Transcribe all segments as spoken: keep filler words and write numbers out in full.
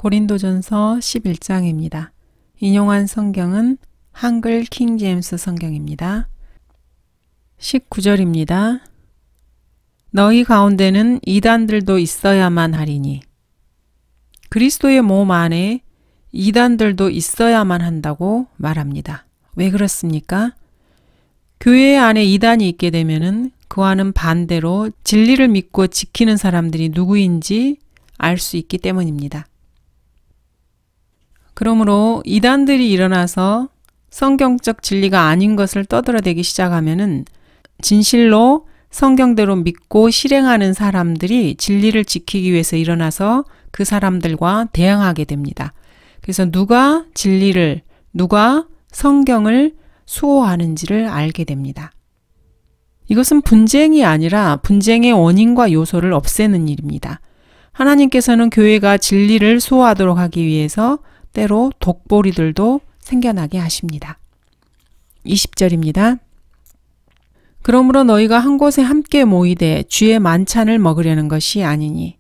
고린도전서 십일 장입니다. 인용한 성경은 한글 킹제임스 성경입니다. 십구 절입니다. 너희 가운데는 이단들도 있어야만 하리니. 그리스도의 몸 안에 이단들도 있어야만 한다고 말합니다. 왜 그렇습니까? 교회 안에 이단이 있게 되면은 그와는 반대로 진리를 믿고 지키는 사람들이 누구인지 알 수 있기 때문입니다. 그러므로 이단들이 일어나서 성경적 진리가 아닌 것을 떠들어대기 시작하면은 진실로 성경대로 믿고 실행하는 사람들이 진리를 지키기 위해서 일어나서 그 사람들과 대항하게 됩니다. 그래서 누가 진리를, 누가 성경을 수호하는지를 알게 됩니다. 이것은 분쟁이 아니라 분쟁의 원인과 요소를 없애는 일입니다. 하나님께서는 교회가 진리를 수호하도록 하기 위해서 때로 독보리들도 생겨나게 하십니다. 이십 절입니다. 그러므로 너희가 한 곳에 함께 모이되 주의 만찬을 먹으려는 것이 아니니.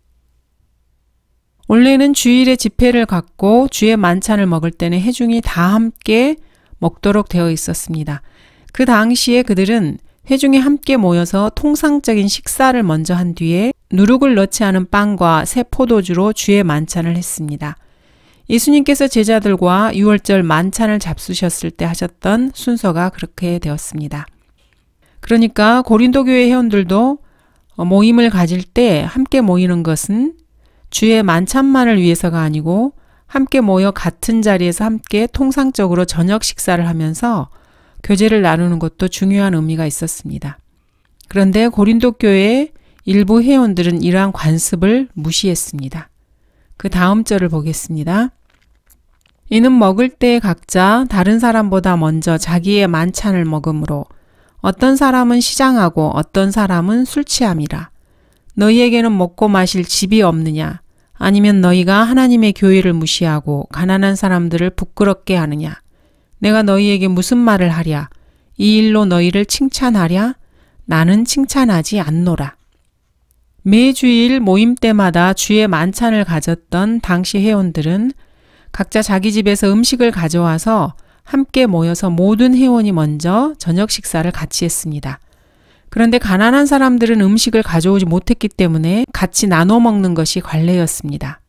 원래는 주일에 집회를 갖고 주의 만찬을 먹을 때는 회중이 다 함께 먹도록 되어 있었습니다. 그 당시에 그들은 회중이 함께 모여서 통상적인 식사를 먼저 한 뒤에 누룩을 넣지 않은 빵과 새 포도주로 주의 만찬을 했습니다. 예수님께서 제자들과 유월절 만찬을 잡수셨을 때 하셨던 순서가 그렇게 되었습니다. 그러니까 고린도 교회 회원들도 모임을 가질 때 함께 모이는 것은 주의 만찬만을 위해서가 아니고 함께 모여 같은 자리에서 함께 통상적으로 저녁 식사를 하면서 교제를 나누는 것도 중요한 의미가 있었습니다. 그런데 고린도 교회의 일부 회원들은 이러한 관습을 무시했습니다. 그 다음 절을 보겠습니다. 이는 먹을 때 각자 다른 사람보다 먼저 자기의 만찬을 먹으므로 어떤 사람은 시장하고 어떤 사람은 술 취함이라. 너희에게는 먹고 마실 집이 없느냐? 아니면 너희가 하나님의 교회를 무시하고 가난한 사람들을 부끄럽게 하느냐? 내가 너희에게 무슨 말을 하랴? 이 일로 너희를 칭찬하랴? 나는 칭찬하지 않노라. 매주일 모임 때마다 주의 만찬을 가졌던 당시 회원들은 각자 자기 집에서 음식을 가져와서 함께 모여서 모든 회원이 먼저 저녁 식사를 같이 했습니다. 그런데 가난한 사람들은 음식을 가져오지 못했기 때문에 같이 나눠 먹는 것이 관례였습니다.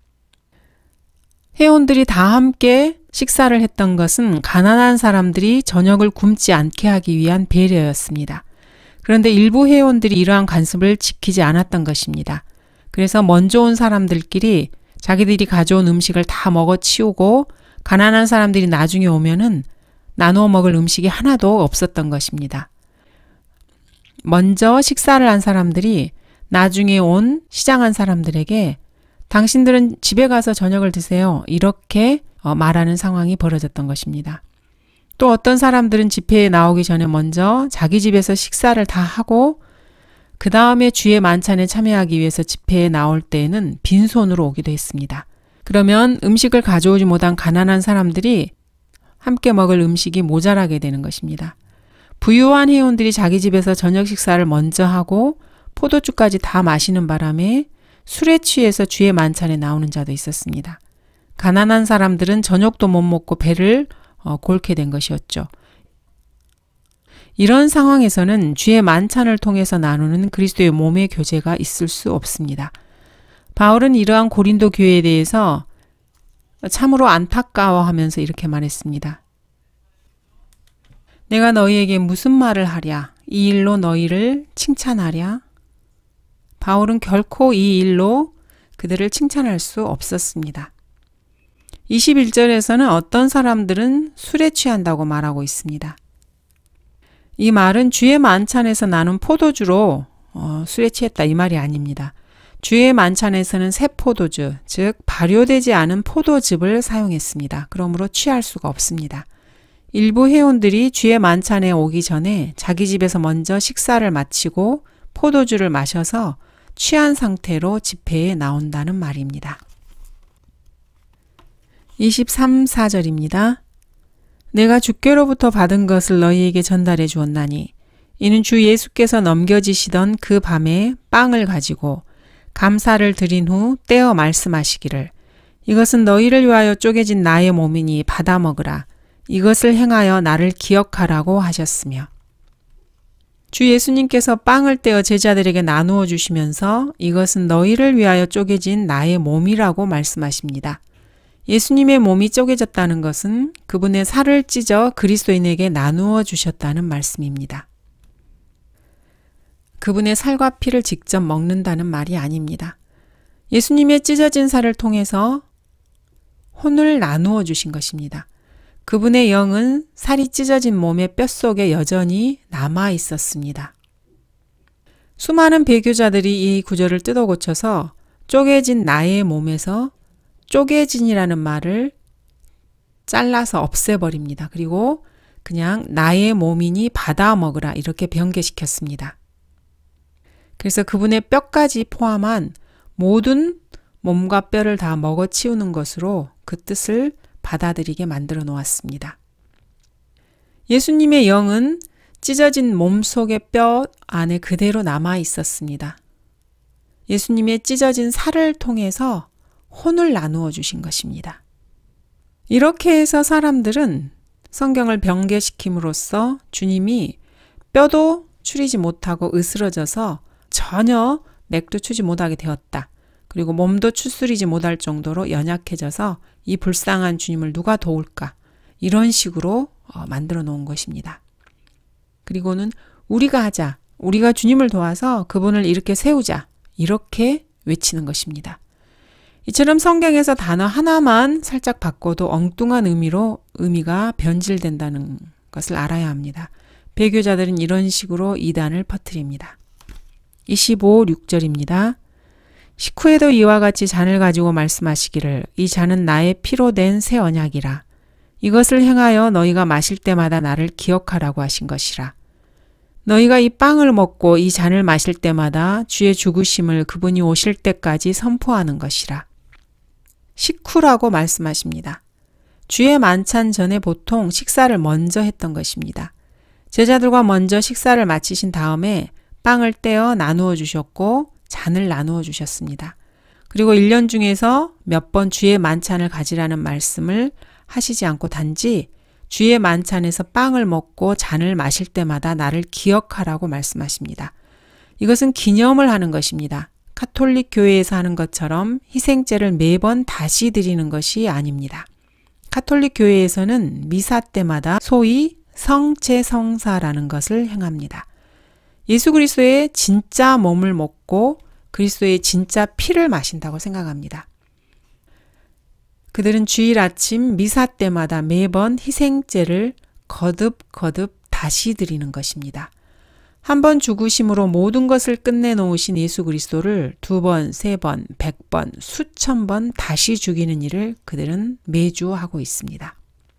회원들이 다 함께 식사를 했던 것은 가난한 사람들이 저녁을 굶지 않게 하기 위한 배려였습니다. 그런데 일부 회원들이 이러한 관습을 지키지 않았던 것입니다. 그래서 먼저 온 사람들끼리 자기들이 가져온 음식을 다 먹어치우고 가난한 사람들이 나중에 오면은 나누어 먹을 음식이 하나도 없었던 것입니다. 먼저 식사를 한 사람들이 나중에 온 시장한 사람들에게 당신들은 집에 가서 저녁을 드세요. 이렇게 말하는 상황이 벌어졌던 것입니다. 또 어떤 사람들은 집회에 나오기 전에 먼저 자기 집에서 식사를 다 하고 그 다음에 주의 만찬에 참여하기 위해서 집회에 나올 때에는 빈손으로 오기도 했습니다. 그러면 음식을 가져오지 못한 가난한 사람들이 함께 먹을 음식이 모자라게 되는 것입니다. 부유한 회원들이 자기 집에서 저녁 식사를 먼저 하고 포도주까지 다 마시는 바람에 술에 취해서 주의 만찬에 나오는 자도 있었습니다. 가난한 사람들은 저녁도 못 먹고 배를 어, 골게 된 것이었죠. 이런 상황에서는 주의 만찬을 통해서 나누는 그리스도의 몸의 교제가 있을 수 없습니다. 바울은 이러한 고린도 교회에 대해서 참으로 안타까워하면서 이렇게 말했습니다. 내가 너희에게 무슨 말을 하랴? 이 일로 너희를 칭찬하랴? 바울은 결코 이 일로 그들을 칭찬할 수 없었습니다. 이십일 절에서는 어떤 사람들은 술에 취한다고 말하고 있습니다. 이 말은 주의 만찬에서 나눈 포도주로 어, 술에 취했다 이 말이 아닙니다. 주의 만찬에서는 새 포도주, 즉 발효되지 않은 포도즙을 사용했습니다. 그러므로 취할 수가 없습니다. 일부 회원들이 주의 만찬에 오기 전에 자기 집에서 먼저 식사를 마치고 포도주를 마셔서 취한 상태로 집회에 나온다는 말입니다. 이십삼, 사 절입니다. 내가 주께로부터 받은 것을 너희에게 전달해 주었나니 이는 주 예수께서 넘겨지시던 그 밤에 빵을 가지고 감사를 드린 후 떼어 말씀하시기를 이것은 너희를 위하여 쪼개진 나의 몸이니 받아 먹으라. 이것을 행하여 나를 기억하라고 하셨으며. 주 예수님께서 빵을 떼어 제자들에게 나누어 주시면서 이것은 너희를 위하여 쪼개진 나의 몸이라고 말씀하십니다. 예수님의 몸이 쪼개졌다는 것은 그분의 살을 찢어 그리스도인에게 나누어 주셨다는 말씀입니다. 그분의 살과 피를 직접 먹는다는 말이 아닙니다. 예수님의 찢어진 살을 통해서 혼을 나누어 주신 것입니다. 그분의 영은 살이 찢어진 몸의 뼛속에 여전히 남아 있었습니다. 수많은 배교자들이 이 구절을 뜯어 고쳐서 쪼개진 나의 몸에서 쪼개진이라는 말을 잘라서 없애버립니다. 그리고 그냥 나의 몸이니 받아 먹으라 이렇게 변개시켰습니다. 그래서 그분의 뼈까지 포함한 모든 몸과 뼈를 다 먹어치우는 것으로 그 뜻을 받아들이게 만들어 놓았습니다. 예수님의 영은 찢어진 몸 속의 뼈 안에 그대로 남아 있었습니다. 예수님의 찢어진 살을 통해서 혼을 나누어 주신 것입니다. 이렇게 해서 사람들은 성경을 변개시킴으로써 주님이 뼈도 추리지 못하고 으스러져서 전혀 맥도 추지 못하게 되었다. 그리고 몸도 추스리지 못할 정도로 연약해져서 이 불쌍한 주님을 누가 도울까? 이런 식으로 만들어 놓은 것입니다. 그리고는 우리가 하자. 우리가 주님을 도와서 그분을 이렇게 세우자. 이렇게 외치는 것입니다. 이처럼 성경에서 단어 하나만 살짝 바꿔도 엉뚱한 의미로 의미가 변질된다는 것을 알아야 합니다. 배교자들은 이런 식으로 이단을 퍼뜨립니다. 이십오, 육 절입니다. 식후에도 이와 같이 잔을 가지고 말씀하시기를 이 잔은 나의 피로 된 새 언약이라. 이것을 행하여 너희가 마실 때마다 나를 기억하라고 하신 것이라. 너희가 이 빵을 먹고 이 잔을 마실 때마다 주의 죽으심을 그분이 오실 때까지 선포하는 것이라. 식후라고 말씀하십니다. 주의 만찬 전에 보통 식사를 먼저 했던 것입니다. 제자들과 먼저 식사를 마치신 다음에 빵을 떼어 나누어 주셨고 잔을 나누어 주셨습니다. 그리고 일 년 중에서 몇 번 주의 만찬을 가지라는 말씀을 하시지 않고 단지 주의 만찬에서 빵을 먹고 잔을 마실 때마다 나를 기억하라고 말씀하십니다. 이것은 기념을 하는 것입니다. 카톨릭 교회에서 하는 것처럼 희생제를 매번 다시 드리는 것이 아닙니다. 카톨릭 교회에서는 미사 때마다 소위 성체성사라는 것을 행합니다. 예수 그리스도의 진짜 몸을 먹고 그리스도의 진짜 피를 마신다고 생각합니다. 그들은 주일 아침 미사 때마다 매번 희생제를 거듭거듭 다시 드리는 것입니다. 한 번 죽으심으로 모든 것을 끝내놓으신 예수 그리스도를 두 번, 세 번, 백 번, 수천 번 다시 죽이는 일을 그들은 매주 하고 있습니다.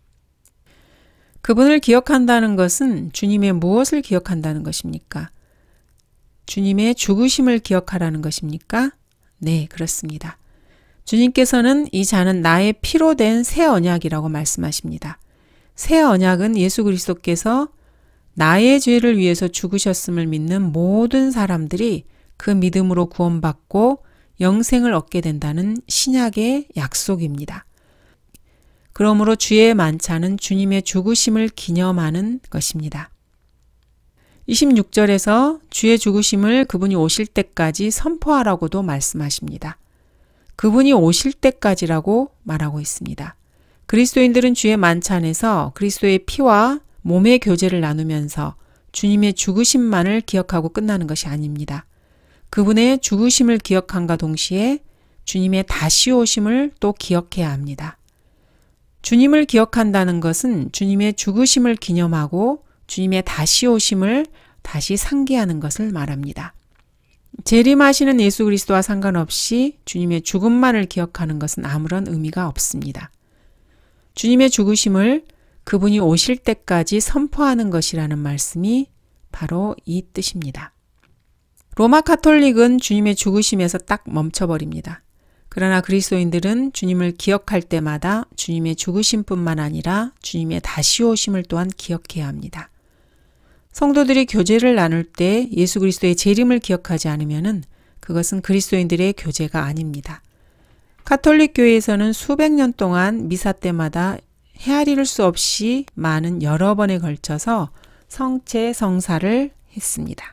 그분을 기억한다는 것은 주님의 무엇을 기억한다는 것입니까? 주님의 죽으심을 기억하라는 것입니까? 네, 그렇습니다. 주님께서는 이 잔은 나의 피로 된 새 언약이라고 말씀하십니다. 새 언약은 예수 그리스도께서 나의 죄를 위해서 죽으셨음을 믿는 모든 사람들이 그 믿음으로 구원받고 영생을 얻게 된다는 신약의 약속입니다. 그러므로 주의 만찬은 주님의 죽으심을 기념하는 것입니다. 이십육 절에서 주의 죽으심을 그분이 오실 때까지 선포하라고도 말씀하십니다. 그분이 오실 때까지라고 말하고 있습니다. 그리스도인들은 주의 만찬에서 그리스도의 피와 몸의 교제를 나누면서 주님의 죽으심만을 기억하고 끝나는 것이 아닙니다. 그분의 죽으심을 기억함과 동시에 주님의 다시 오심을 또 기억해야 합니다. 주님을 기억한다는 것은 주님의 죽으심을 기념하고 주님의 다시 오심을 다시 상기하는 것을 말합니다. 재림하시는 예수 그리스도와 상관없이 주님의 죽음만을 기억하는 것은 아무런 의미가 없습니다. 주님의 죽으심을 그분이 오실 때까지 선포하는 것이라는 말씀이 바로 이 뜻입니다. 로마 카톨릭은 주님의 죽으심에서 딱 멈춰버립니다. 그러나 그리스도인들은 주님을 기억할 때마다 주님의 죽으심뿐만 아니라 주님의 다시 오심을 또한 기억해야 합니다. 성도들이 교제를 나눌 때 예수 그리스도의 재림을 기억하지 않으면은 그것은 그리스도인들의 교제가 아닙니다. 가톨릭 교회에서는 수백 년 동안 미사 때마다 헤아릴 수 없이 많은 여러 번에 걸쳐서 성체 성사를 했습니다.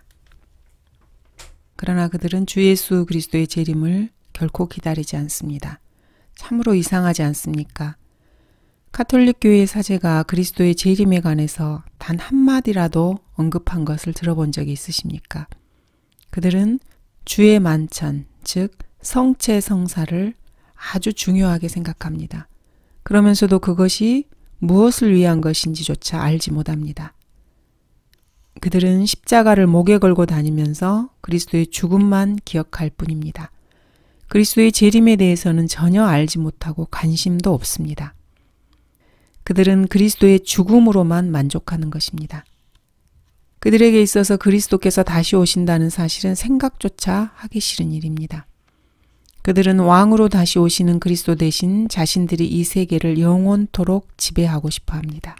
그러나 그들은 주 예수 그리스도의 재림을 결코 기다리지 않습니다. 참으로 이상하지 않습니까? 가톨릭 교회의 사제가 그리스도의 재림에 관해서 단 한마디라도 언급한 것을 들어본 적이 있으십니까? 그들은 주의 만찬, 즉 성체 성사를 아주 중요하게 생각합니다. 그러면서도 그것이 무엇을 위한 것인지조차 알지 못합니다. 그들은 십자가를 목에 걸고 다니면서 그리스도의 죽음만 기억할 뿐입니다. 그리스도의 재림에 대해서는 전혀 알지 못하고 관심도 없습니다. 그들은 그리스도의 죽음으로만 만족하는 것입니다. 그들에게 있어서 그리스도께서 다시 오신다는 사실은 생각조차 하기 싫은 일입니다. 그들은 왕으로 다시 오시는 그리스도 대신 자신들이 이 세계를 영원토록 지배하고 싶어 합니다.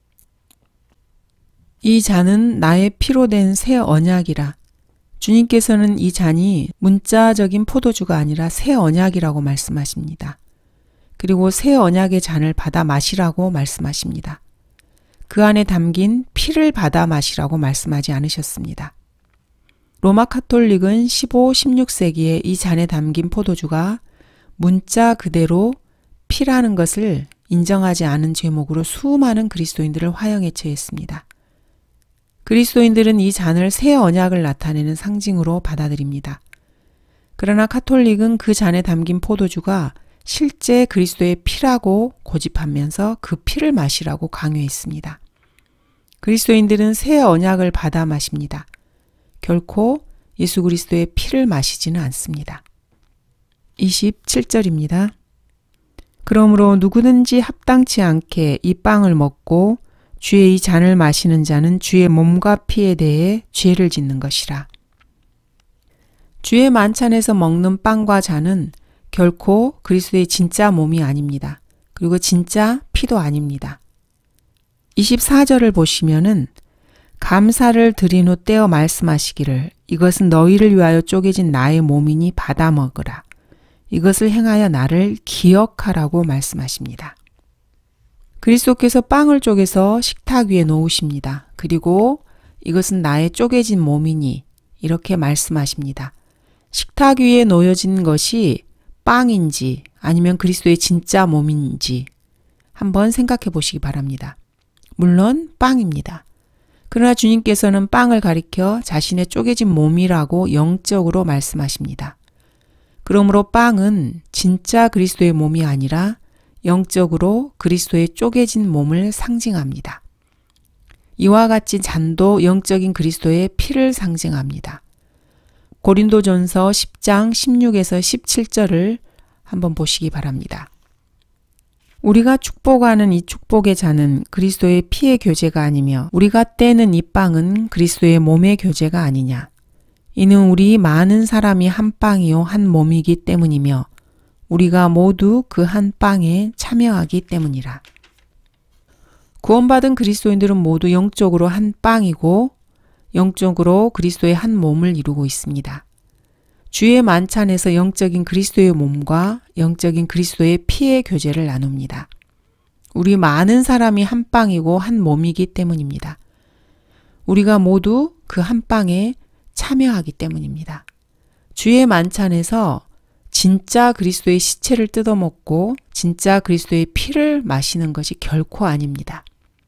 이 잔은 나의 피로 된 새 언약이라. 주님께서는 이 잔이 문자적인 포도주가 아니라 새 언약이라고 말씀하십니다. 그리고 새 언약의 잔을 받아 마시라고 말씀하십니다. 그 안에 담긴 피를 받아 마시라고 말씀하지 않으셨습니다. 로마 카톨릭은 십오, 십육 세기에 이 잔에 담긴 포도주가 문자 그대로 피라는 것을 인정하지 않은 죄목으로 수많은 그리스도인들을 화형에 처했습니다. 그리스도인들은 이 잔을 새 언약을 나타내는 상징으로 받아들입니다. 그러나 카톨릭은 그 잔에 담긴 포도주가 실제 그리스도의 피라고 고집하면서 그 피를 마시라고 강요했습니다. 그리스도인들은 새 언약을 받아 마십니다. 결코 예수 그리스도의 피를 마시지는 않습니다. 이십칠 절입니다. 그러므로 누구든지 합당치 않게 이 빵을 먹고 주의 이 잔을 마시는 자는 주의 몸과 피에 대해 죄를 짓는 것이라. 주의 만찬에서 먹는 빵과 잔은 결코 그리스도의 진짜 몸이 아닙니다. 그리고 진짜 피도 아닙니다. 이십사 절을 보시면은 감사를 드린 후 떼어 말씀하시기를 이것은 너희를 위하여 쪼개진 나의 몸이니 받아 먹으라. 이것을 행하여 나를 기억하라고 말씀하십니다. 그리스도께서 빵을 쪼개서 식탁 위에 놓으십니다. 그리고 이것은 나의 쪼개진 몸이니 이렇게 말씀하십니다. 식탁 위에 놓여진 것이 빵인지 아니면 그리스도의 진짜 몸인지 한번 생각해 보시기 바랍니다. 물론 빵입니다. 그러나 주님께서는 빵을 가리켜 자신의 쪼개진 몸이라고 영적으로 말씀하십니다. 그러므로 빵은 진짜 그리스도의 몸이 아니라 영적으로 그리스도의 쪼개진 몸을 상징합니다. 이와 같이 잔도 영적인 그리스도의 피를 상징합니다. 고린도전서 십 장 십육에서 십칠 절을 한번 보시기 바랍니다. 우리가 축복하는 이 축복의 잔은 그리스도의 피의 교제가 아니며 우리가 떼는 이 빵은 그리스도의 몸의 교제가 아니냐. 이는 우리 많은 사람이 한 빵이요 한 몸이기 때문이며 우리가 모두 그 한 빵에 참여하기 때문이라. 구원받은 그리스도인들은 모두 영적으로 한 빵이고 영적으로 그리스도의 한 몸을 이루고 있습니다. 주의 만찬에서 영적인 그리스도의 몸과 영적인 그리스도의 피의 교제를 나눕니다. 우리 많은 사람이 한 빵이고 한 몸이기 때문입니다. 우리가 모두 그 한 빵에 참여하기 때문입니다. 주의 만찬에서 진짜 그리스도의 시체를 뜯어먹고 진짜 그리스도의 피를 마시는 것이 결코 아닙니다.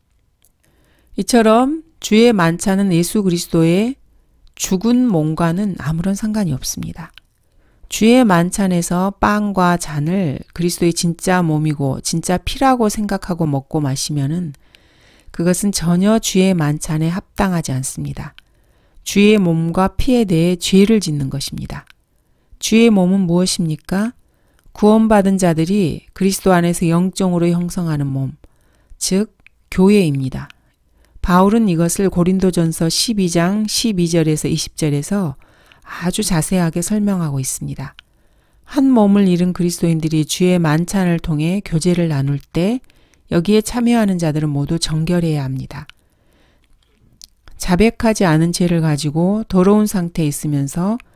이처럼 주의 만찬은 예수 그리스도의 죽은 몸과는 아무런 상관이 없습니다. 주의 만찬에서 빵과 잔을 그리스도의 진짜 몸이고 진짜 피라고 생각하고 먹고 마시면은 그것은 전혀 주의 만찬에 합당하지 않습니다. 주의 몸과 피에 대해 죄를 짓는 것입니다. 주의 몸은 무엇입니까? 구원받은 자들이 그리스도 안에서 영적으로 형성하는 몸, 즉 교회입니다. 바울은 이것을 고린도전서 십이 장 십이 절에서 이십 절에서 아주 자세하게 설명하고 있습니다. 한 몸을 이룬 그리스도인들이 주의 만찬을 통해 교제를 나눌 때 여기에 참여하는 자들은 모두 정결해야 합니다. 자백하지 않은 죄를 가지고 더러운 상태에 있으면서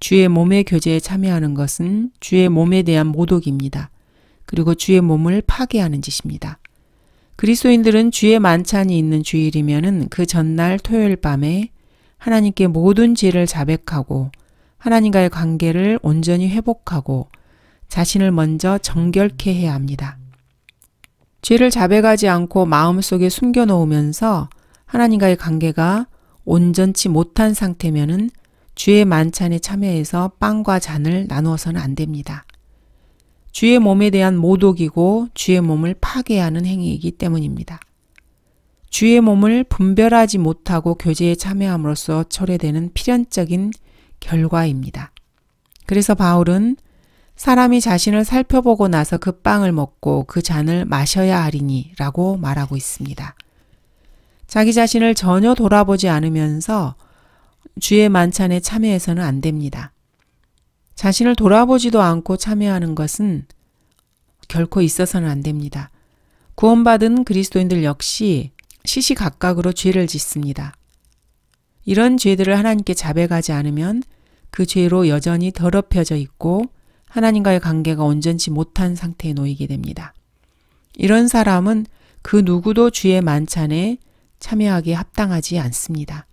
주의 몸의 교제에 참여하는 것은 주의 몸에 대한 모독입니다. 그리고 주의 몸을 파괴하는 짓입니다. 그리스도인들은 주의 만찬이 있는 주일이면은 그 전날 토요일 밤에 하나님께 모든 죄를 자백하고 하나님과의 관계를 온전히 회복하고 자신을 먼저 정결케 해야 합니다. 죄를 자백하지 않고 마음속에 숨겨놓으면서 하나님과의 관계가 온전치 못한 상태면은 주의 만찬에 참여해서 빵과 잔을 나누어서는 안 됩니다. 주의 몸에 대한 모독이고 주의 몸을 파괴하는 행위이기 때문입니다. 주의 몸을 분별하지 못하고 교제에 참여함으로써 초래되는 필연적인 결과입니다. 그래서 바울은 사람이 자신을 살펴보고 나서 그 빵을 먹고 그 잔을 마셔야 하리니 라고 말하고 있습니다. 자기 자신을 전혀 돌아보지 않으면서 주의 만찬에 참여해서는 안 됩니다. 자신을 돌아보지도 않고 참여하는 것은 결코 있어서는 안 됩니다. 구원받은 그리스도인들 역시 시시각각으로 죄를 짓습니다. 이런 죄들을 하나님께 자백하지 않으면 그 죄로 여전히 더럽혀져 있고 하나님과의 관계가 온전치 못한 상태에 놓이게 됩니다. 이런 사람은 그 누구도 주의 만찬에 참여하기에 합당하지 않습니다.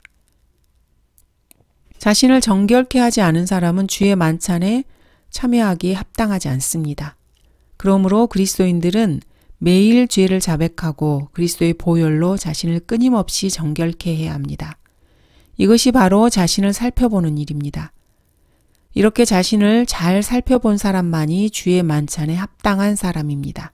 자신을 정결케 하지 않은 사람은 주의 만찬에 참여하기에 합당하지 않습니다. 그러므로 그리스도인들은 매일 죄를 자백하고 그리스도의 보혈로 자신을 끊임없이 정결케 해야 합니다. 이것이 바로 자신을 살펴보는 일입니다. 이렇게 자신을 잘 살펴본 사람만이 주의 만찬에 합당한 사람입니다.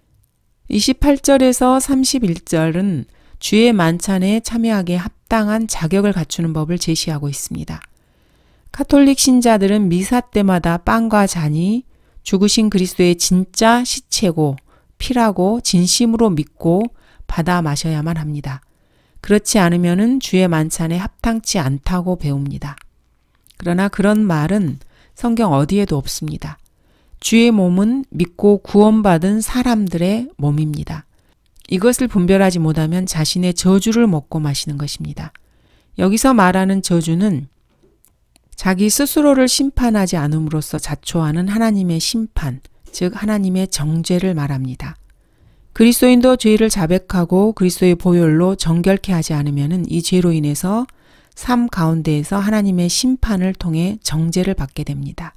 이십팔 절에서 삼십일 절은 주의 만찬에 참여하기에 합당한 자격을 갖추는 법을 제시하고 있습니다. 카톨릭 신자들은 미사 때마다 빵과 잔이 죽으신 그리스도의 진짜 시체고 피라고 진심으로 믿고 받아 마셔야만 합니다. 그렇지 않으면은 주의 만찬에 합당치 않다고 배웁니다. 그러나 그런 말은 성경 어디에도 없습니다. 주의 몸은 믿고 구원받은 사람들의 몸입니다. 이것을 분별하지 못하면 자신의 저주를 먹고 마시는 것입니다. 여기서 말하는 저주는 자기 스스로를 심판하지 않음으로써 자초하는 하나님의 심판, 즉 하나님의 정죄를 말합니다. 그리스도인도 죄를 자백하고 그리스도의 보혈로 정결케 하지 않으면 이 죄로 인해서 삶 가운데에서 하나님의 심판을 통해 정죄를 받게 됩니다.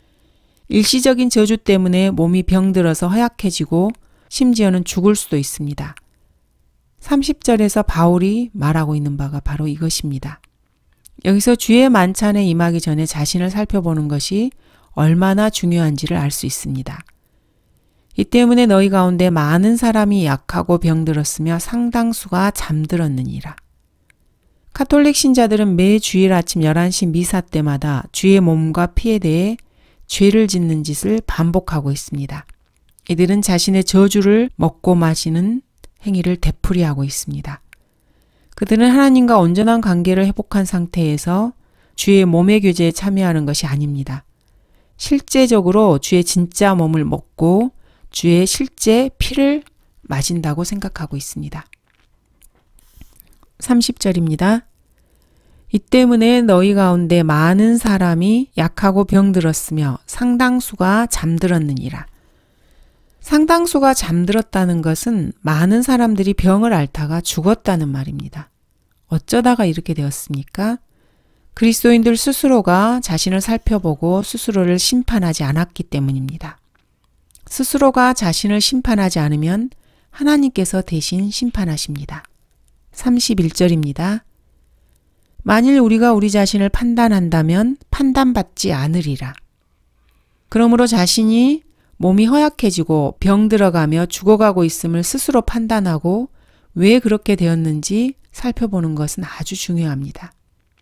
일시적인 저주 때문에 몸이 병들어서 허약해지고 심지어는 죽을 수도 있습니다. 삼십 절에서 바울이 말하고 있는 바가 바로 이것입니다. 여기서 주의 만찬에 임하기 전에 자신을 살펴보는 것이 얼마나 중요한지를 알 수 있습니다. 이 때문에 너희 가운데 많은 사람이 약하고 병들었으며 상당수가 잠들었느니라. 카톨릭 신자들은 매 주일 아침 열한 시 미사 때마다 주의 몸과 피에 대해 죄를 짓는 짓을 반복하고 있습니다. 이들은 자신의 저주를 먹고 마시는 행위를 되풀이하고 있습니다. 그들은 하나님과 온전한 관계를 회복한 상태에서 주의 몸의 교제에 참여하는 것이 아닙니다. 실제적으로 주의 진짜 몸을 먹고 주의 실제 피를 마신다고 생각하고 있습니다. 삼십 절입니다. 이 때문에 너희 가운데 많은 사람이 약하고 병들었으며 상당수가 잠들었느니라. 상당수가 잠들었다는 것은 많은 사람들이 병을 앓다가 죽었다는 말입니다. 어쩌다가 이렇게 되었습니까? 그리스도인들 스스로가 자신을 살펴보고 스스로를 심판하지 않았기 때문입니다. 스스로가 자신을 심판하지 않으면 하나님께서 대신 심판하십니다. 삼십일 절입니다. 만일 우리가 우리 자신을 판단한다면 판단받지 않으리라. 그러므로 자신이 몸이 허약해지고 병들어가며 죽어가고 있음을 스스로 판단하고 왜 그렇게 되었는지 살펴보는 것은 아주 중요합니다.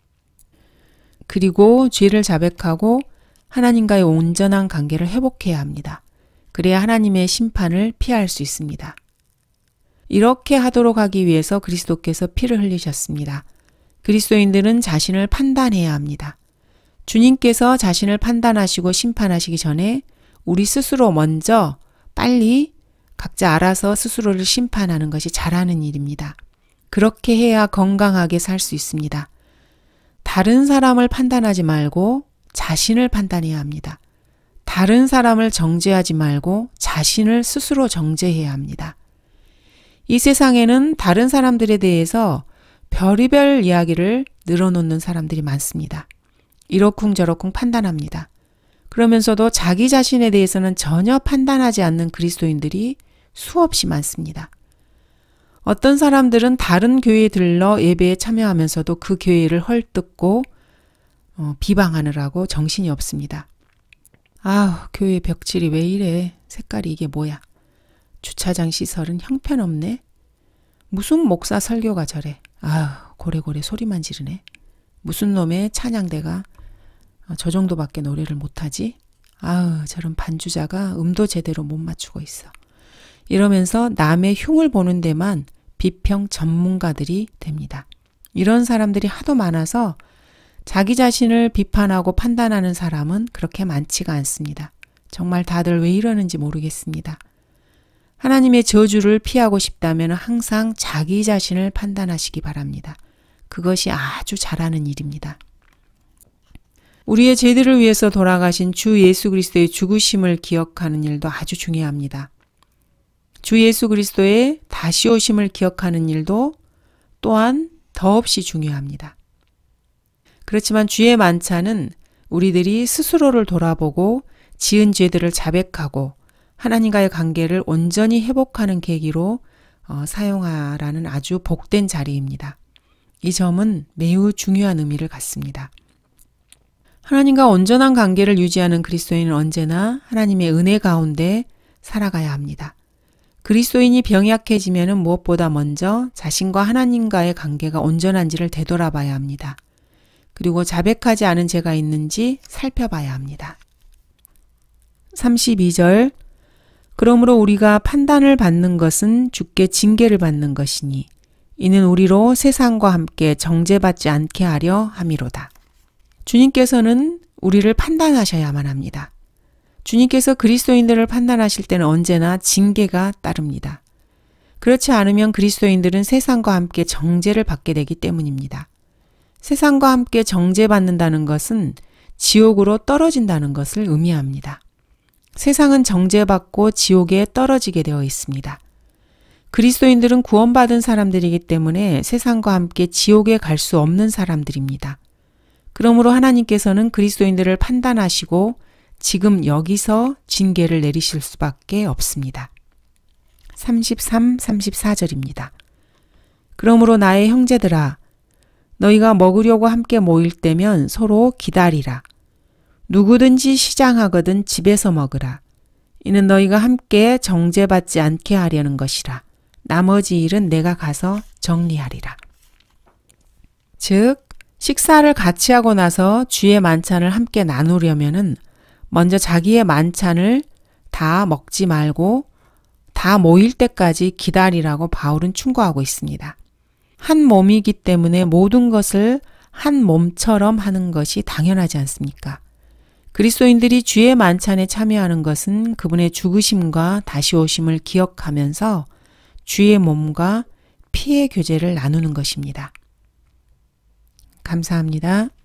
그리고 죄를 자백하고 하나님과의 온전한 관계를 회복해야 합니다. 그래야 하나님의 심판을 피할 수 있습니다. 이렇게 하도록 하기 위해서 그리스도께서 피를 흘리셨습니다. 그리스도인들은 자신을 판단해야 합니다. 주님께서 자신을 판단하시고 심판하시기 전에 우리 스스로 먼저 빨리 각자 알아서 스스로를 심판하는 것이 잘하는 일입니다. 그렇게 해야 건강하게 살 수 있습니다. 다른 사람을 판단하지 말고 자신을 판단해야 합니다. 다른 사람을 정죄하지 말고 자신을 스스로 정죄해야 합니다. 이 세상에는 다른 사람들에 대해서 별의별 이야기를 늘어놓는 사람들이 많습니다. 이러쿵저러쿵 판단합니다. 그러면서도 자기 자신에 대해서는 전혀 판단하지 않는 그리스도인들이 수없이 많습니다. 어떤 사람들은 다른 교회에 들러 예배에 참여하면서도 그 교회를 헐뜯고 어, 비방하느라고 정신이 없습니다. 아우, 교회 벽칠이 왜 이래? 색깔이 이게 뭐야? 주차장 시설은 형편없네? 무슨 목사 설교가 저래? 아우, 고래고래 소리만 지르네. 무슨 놈의 찬양대가 저 정도밖에 노래를 못하지? 아우, 저런 반주자가 음도 제대로 못 맞추고 있어. 이러면서 남의 흉을 보는 데만 비평 전문가들이 됩니다. 이런 사람들이 하도 많아서 자기 자신을 비판하고 판단하는 사람은 그렇게 많지가 않습니다. 정말 다들 왜 이러는지 모르겠습니다. 하나님의 저주를 피하고 싶다면 항상 자기 자신을 판단하시기 바랍니다. 그것이 아주 잘하는 일입니다. 우리의 죄들을 위해서 돌아가신 주 예수 그리스도의 죽으심을 기억하는 일도 아주 중요합니다. 주 예수 그리스도의 다시 오심을 기억하는 일도 또한 더없이 중요합니다. 그렇지만 주의 만찬은 우리들이 스스로를 돌아보고 지은 죄들을 자백하고 하나님과의 관계를 온전히 회복하는 계기로 어, 사용하라는 아주 복된 자리입니다. 이 점은 매우 중요한 의미를 갖습니다. 하나님과 온전한 관계를 유지하는 그리스도인은 언제나 하나님의 은혜 가운데 살아가야 합니다. 그리스도인이 병약해지면 무엇보다 먼저 자신과 하나님과의 관계가 온전한지를 되돌아봐야 합니다. 그리고 자백하지 않은 죄가 있는지 살펴봐야 합니다. 삼십이 절 그러므로 우리가 판단을 받는 것은 주께 징계를 받는 것이니 이는 우리로 세상과 함께 정죄받지 않게 하려 함이로다. 주님께서는 우리를 판단하셔야만 합니다. 주님께서 그리스도인들을 판단하실 때는 언제나 징계가 따릅니다. 그렇지 않으면 그리스도인들은 세상과 함께 정죄를 받게 되기 때문입니다. 세상과 함께 정죄받는다는 것은 지옥으로 떨어진다는 것을 의미합니다. 세상은 정죄받고 지옥에 떨어지게 되어 있습니다. 그리스도인들은 구원받은 사람들이기 때문에 세상과 함께 지옥에 갈 수 없는 사람들입니다. 그러므로 하나님께서는 그리스도인들을 판단하시고 지금 여기서 징계를 내리실 수밖에 없습니다. 삼십삼, 삼십사 절입니다. 그러므로 나의 형제들아 너희가 먹으려고 함께 모일 때면 서로 기다리라. 누구든지 시장하거든 집에서 먹으라. 이는 너희가 함께 정죄받지 않게 하려는 것이라. 나머지 일은 내가 가서 정리하리라. 즉 식사를 같이 하고 나서 주의 만찬을 함께 나누려면은 먼저 자기의 만찬을 다 먹지 말고 다 모일 때까지 기다리라고 바울은 충고하고 있습니다. 한 몸이기 때문에 모든 것을 한 몸처럼 하는 것이 당연하지 않습니까? 그리스도인들이 주의 만찬에 참여하는 것은 그분의 죽으심과 다시 오심을 기억하면서 주의 몸과 피의 교제를 나누는 것입니다. 감사합니다.